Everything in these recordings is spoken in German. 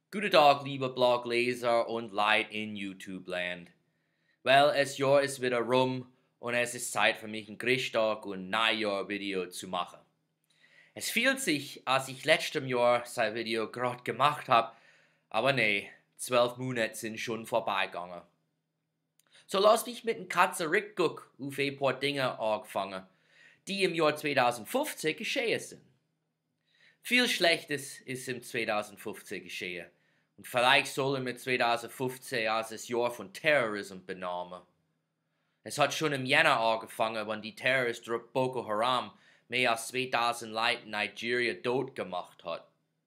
Guten Tag, liebe Blogleser und Leute in YouTube-Land. Well, es Jahr ist wieder rum und es ist Zeit für mich ein Grischtdaag und Nei Yaahr Video zu machen. Es fühlt sich, als ich letztem Jahr sein Video gerade gemacht habe, aber nee, 12 Monate sind schon vorbeigegangen. So lass mich mit dem Katze rückgucken auf ein paar Dinge angefangen, die im Jahr 2015 geschehen sind. Viel Schlechtes ist im 2015 geschehen. Und vielleicht sollen wir 2015 als das Jahr von Terrorismus benennen. Es hat schon im Jänner angefangen, wenn die Terroristgruppe Boko Haram mehr als 2000 Leute in Nigeria tot gemacht hat.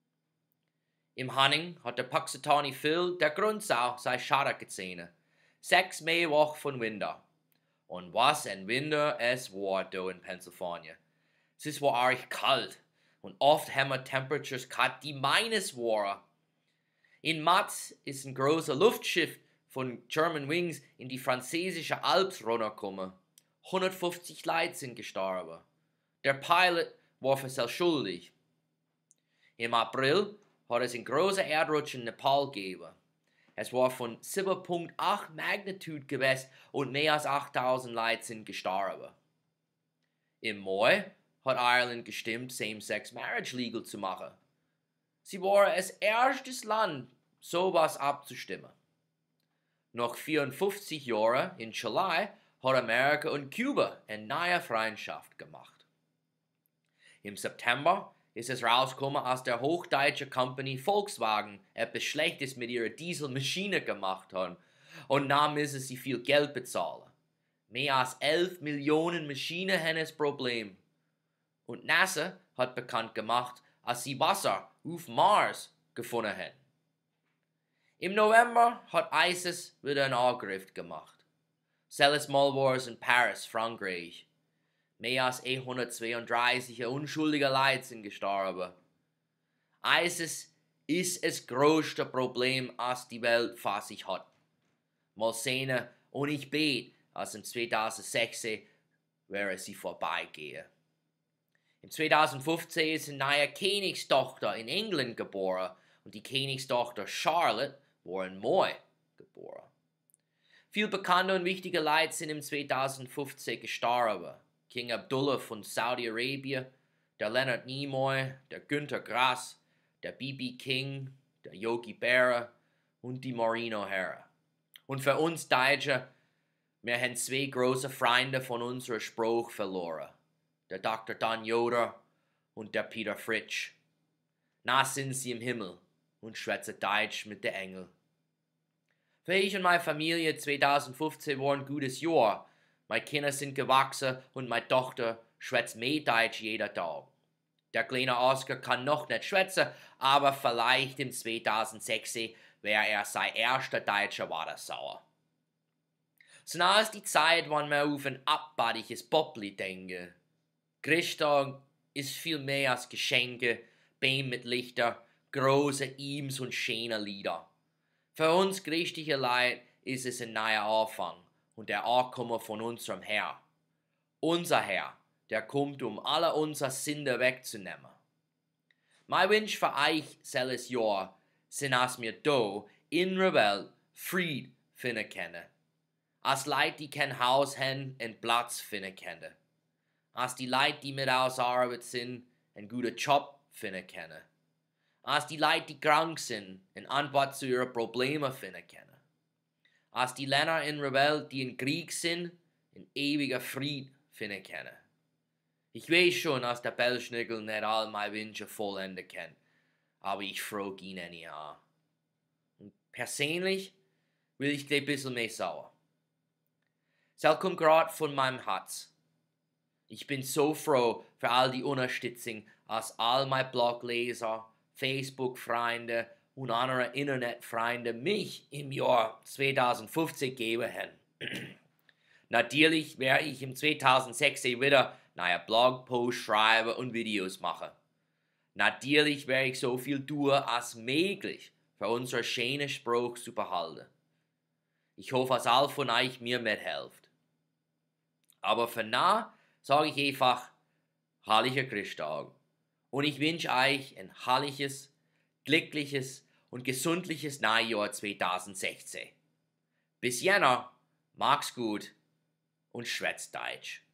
Im Hanning hat der Pakistani Phil der Grundsau sein Schaden gesehen. 6 mehr Wochen von Winter. Und was ein Winter es war da in Pennsylvaania. Es war arg kalt und oft haben wir Temperatures gehabt, die minus waren. In März ist ein großer Luftschiff von German Wings in die französische Alps runtergekommen. 150 Leute sind gestorben. Der Pilot war für sich schuldig. Im April hat es einen großen Erdrutsch in Nepal gegeben. Es war von 7,8 Magnitude gewesen und mehr als 8000 Leute sind gestorben. Im Mai hat Ireland gestimmt, Same-Sex Marriage legal zu machen. Sie waren das erste Land, sowas abzustimmen. Nach 54 Jahren in July hat Amerika und Kuba eine neue Freundschaft gemacht. Im September ist es rausgekommen, als der hochdeutsche Company Volkswagen etwas Schlechtes mit ihrer Dieselmaschine gemacht hat und dann müssen sie viel Geld bezahlen. Mehr als 11 Millionen Maschinen haben das Problem. Und NASA hat bekannt gemacht, als sie Wasser auf Mars gefunden haben. Im November hat ISIS wieder einen Angriff gemacht. Selles Mal war es in Paris, Frankreich. Mehr als 132 unschuldige Leute sind gestorben. ISIS ist das größte Problem, das die Welt vor sich hat. Mal sehen und ich bete, als im 2016 wäre sie vorbeigehen. Im 2015 ist eine neue Königstochter in England geboren und die Königstochter Charlotte war in Mai geboren. Viele bekannte und wichtige Leute sind im 2015 gestorben. King Abdullah von Saudi-Arabien, der Leonard Nimoy, der Günter Grass, der B.B. King, der Yogi Berra und die Maureen O'Hara. Und für uns Deutsche, wir haben 2 große Freunde von unserer Sprache verloren. Der Dr. Dan Yoder und der Peter Fritsch. Na sind sie im Himmel und schwätzen Deitsch mit den Engeln. Für ich und meine Familie 2015 war ein gutes Jahr. Meine Kinder sind gewachsen und meine Tochter schwätzt mehr Deitsch jeder Tag. Der kleine Oscar kann noch nicht schwätzen, aber vielleicht im 2016 wäre er sein erster deutscher Wadersauer. So nah ist die Zeit, wann wir auf ein abbadiges Poppli denken. Grischtdaag ist viel mehr als Geschenke, Beam mit Lichter, große Eames und schöne Lieder. Für uns christliche Leute ist es ein neuer Anfang und der Ankommen von unserem Herr. Unser Herr, der kommt, um alle unsere Sünde wegzunehmen. Mein Wunsch für euch dieses Jahr sind, dass wir da in der Welt Fried finden können. Als Leute, die kein Haus haben, einen Platz finden können. Als die Leute, die mit aus Arbeit sind, einen guten Job finden können. Als die Leute, die krank sind, eine Antwort zu ihren Problemen finden können. Als die Länder in der Welt, die in Krieg sind, einen ewigen Fried finden können. Ich weiß schon, dass der Bellschnigel nicht all meine Wünsche vollenden kann, aber ich frage ihn anyhow. Und persönlich will ich ein bisschen mehr sauer. Es kommt gerade von meinem Herz. Ich bin so froh für all die Unterstützung, als all meine Blogleser, Facebook-Freunde und andere Internetfreunde mich im Jahr 2015 gegeben haben. Natürlich werde ich im 2016 wieder neue Blogposts schreiben und Videos machen. Natürlich werde ich so viel tun als möglich für unsere schöne Sprache zu behalten. Ich hoffe, dass alle von euch mir mithelft. Aber für now sage ich einfach, herrlicher Grischtdaag. Und ich wünsche euch ein herrliches, glückliches und gesundliches Neujahr 2016. Bis Jänner, mag's gut und schwätzt Deitsch.